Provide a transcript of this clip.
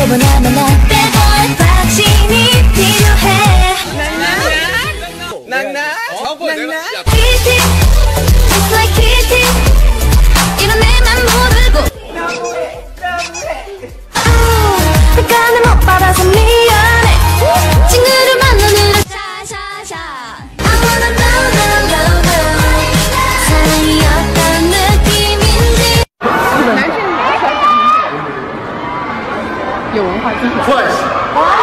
너무나 많아 Bad boy 확신이 필요해 낭낭 Kitty Just like kitty 이런 내맘 모르고 시간을 못 받아서 미안해 친구를 만나느라 샤샤샤 I wanna know 사랑이 어떤 느낌인지 有文化基础。